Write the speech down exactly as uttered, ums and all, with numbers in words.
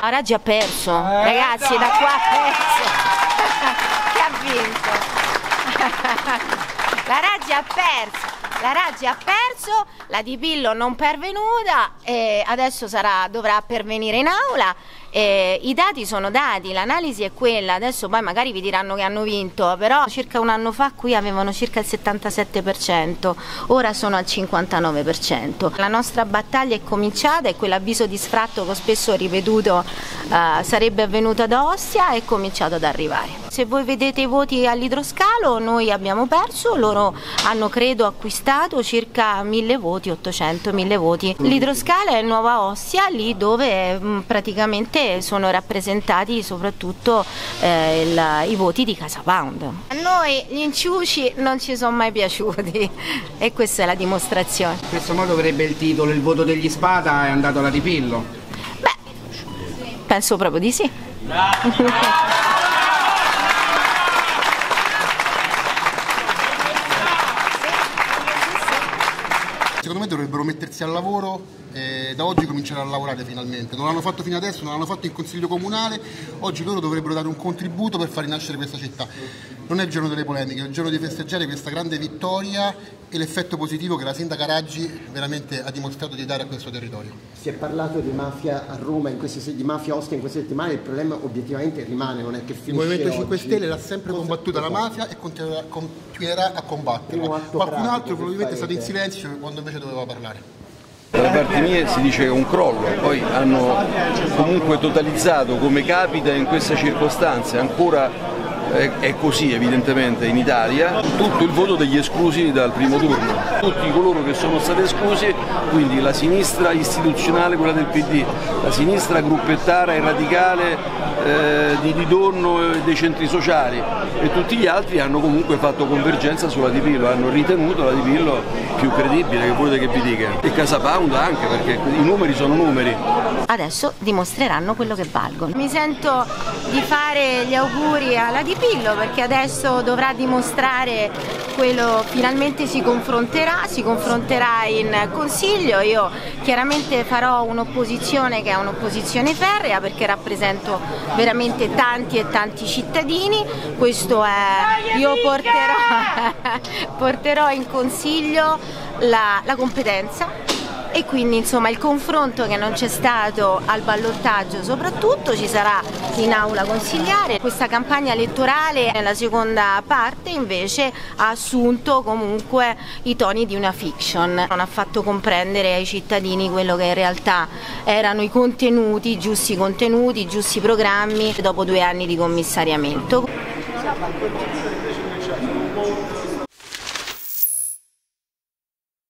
La Raggi ha perso, eh, ragazzi, no. Da qua ha perso. Chi ha vinto? La Raggi ha perso. La Raggi ha perso, la Di Pillo non pervenuta e adesso sarà, dovrà pervenire in aula. Eh, I dati sono dati, l'analisi è quella, adesso poi magari vi diranno che hanno vinto, però circa un anno fa qui avevano circa il settantasette per cento, ora sono al cinquantanove per cento. La nostra battaglia è cominciata e quell'avviso di sfratto che ho spesso ripetuto eh, sarebbe avvenuto ad Ostia è cominciato ad arrivare. Se voi vedete i voti all'idroscalo, noi abbiamo perso, loro hanno credo acquistato circa mille voti, ottocento mille voti. L'idroscalo è Nuova Ostia, lì dove mh, praticamente sono rappresentati soprattutto eh, il, i voti di Casa Pound. A noi gli inciuci non ci sono mai piaciuti e questa è la dimostrazione. In questo modo avrebbe il titolo "Il voto degli Spada è andato alla Di Pillo". Beh, penso proprio di sì. Secondo me dovrebbero mettersi al lavoro e da oggi cominciare a lavorare finalmente. Non l'hanno fatto fino adesso, non l'hanno fatto in consiglio comunale, oggi loro dovrebbero dare un contributo per far rinascere questa città. Non è il giorno delle polemiche, è il giorno di festeggiare questa grande vittoria e l'effetto positivo che la sindaca Raggi veramente ha dimostrato di dare a questo territorio. Si è parlato di mafia a Roma, in queste, di mafia Ostia in queste settimane, il problema obiettivamente rimane, non è che finisce. Il Movimento oggi. cinque Stelle l'ha sempre Cosa combattuta la mafia e continuerà, continuerà a combatterla. Qualcun altro probabilmente è stato in silenzio quando invece doveva parlare. Dalle parti mie si dice che è un crollo, poi hanno comunque totalizzato, come capita in queste circostanze, ancora è così evidentemente in Italia, tutto il voto degli esclusi dal primo turno, tutti coloro che sono stati esclusi, quindi la sinistra istituzionale, quella del P D, la sinistra gruppettara e radicale eh, di Di Donno e dei centri sociali e tutti gli altri hanno comunque fatto convergenza sulla Di Pillo, hanno ritenuto la Di Pillo più credibile, che volete che vi dica, e Casa Pound anche, perché i numeri sono numeri. Adesso dimostreranno quello che valgono. Mi sento di fare gli auguri alla Di Pillo perché adesso dovrà dimostrare quello, finalmente si confronterà, si confronterà in consiglio. Io chiaramente farò un'opposizione che è un'opposizione ferrea perché rappresento veramente tanti e tanti cittadini. Questo è, io porterò, porterò in consiglio la, la competenza. E quindi insomma il confronto che non c'è stato al ballottaggio soprattutto ci sarà in aula consigliare. Questa campagna elettorale nella seconda parte invece ha assunto comunque i toni di una fiction, non ha fatto comprendere ai cittadini quello che in realtà erano i contenuti, i giusti contenuti, i giusti programmi dopo due anni di commissariamento.